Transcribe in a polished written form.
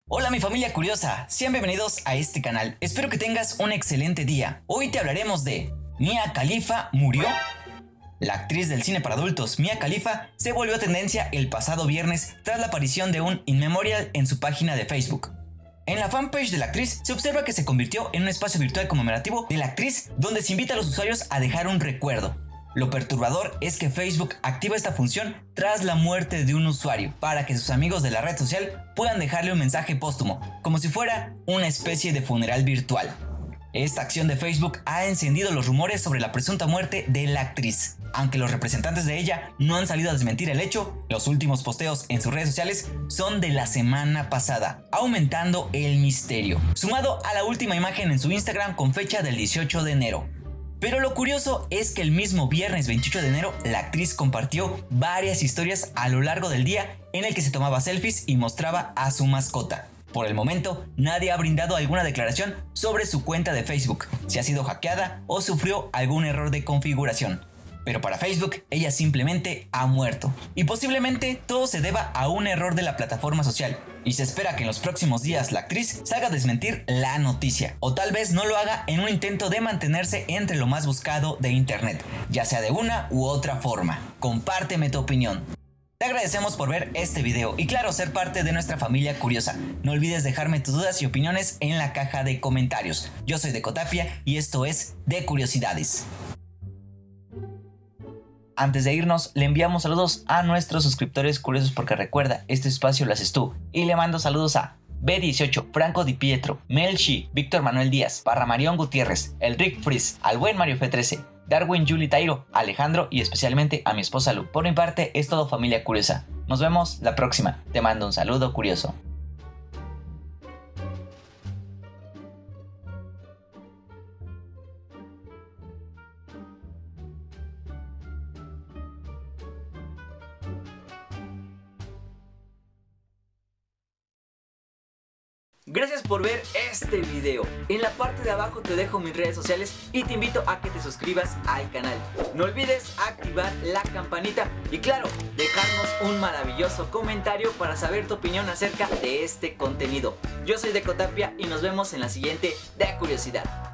Hola mi familia curiosa, sean bienvenidos a este canal, espero que tengas un excelente día. Hoy te hablaremos de Mia Khalifa murió. La actriz del cine para adultos Mia Khalifa se volvió tendencia el pasado viernes tras la aparición de un in memoriam en su página de Facebook. En la fanpage de la actriz se observa que se convirtió en un espacio virtual conmemorativo de la actriz donde se invita a los usuarios a dejar un recuerdo. Lo perturbador es que Facebook activa esta función tras la muerte de un usuario para que sus amigos de la red social puedan dejarle un mensaje póstumo, como si fuera una especie de funeral virtual. Esta acción de Facebook ha encendido los rumores sobre la presunta muerte de la actriz. Aunque los representantes de ella no han salido a desmentir el hecho, los últimos posteos en sus redes sociales son de la semana pasada, aumentando el misterio, sumado a la última imagen en su Instagram con fecha del 18 de enero. Pero lo curioso es que el mismo viernes 28 de enero la actriz compartió varias historias a lo largo del día en el que se tomaba selfies y mostraba a su mascota. Por el momento, nadie ha brindado alguna declaración sobre su cuenta de Facebook, si ha sido hackeada o sufrió algún error de configuración. Pero para Facebook, ella simplemente ha muerto. Y posiblemente todo se deba a un error de la plataforma social. Y se espera que en los próximos días la actriz salga a desmentir la noticia. O tal vez no lo haga en un intento de mantenerse entre lo más buscado de internet, ya sea de una u otra forma. Compárteme tu opinión. Te agradecemos por ver este video y claro, ser parte de nuestra familia curiosa. No olvides dejarme tus dudas y opiniones en la caja de comentarios. Yo soy Decotapia y esto es De Curiosidades. Antes de irnos, le enviamos saludos a nuestros suscriptores curiosos porque recuerda, este espacio lo haces tú. Y le mando saludos a B18, Franco Di Pietro, Melchi, Víctor Manuel Díaz, Parramarión Gutiérrez, el Rick Frizz, al buen Mario F13, Darwin Juli Tairo, Alejandro y especialmente a mi esposa Lu. Por mi parte es todo familia curiosa. Nos vemos la próxima. Te mando un saludo curioso. Gracias por ver este video. En la parte de abajo te dejo mis redes sociales y te invito a que te suscribas al canal. No olvides activar la campanita y claro, dejarnos un maravilloso comentario para saber tu opinión acerca de este contenido. Yo soy Decotapia y nos vemos en la siguiente de Curiosidad.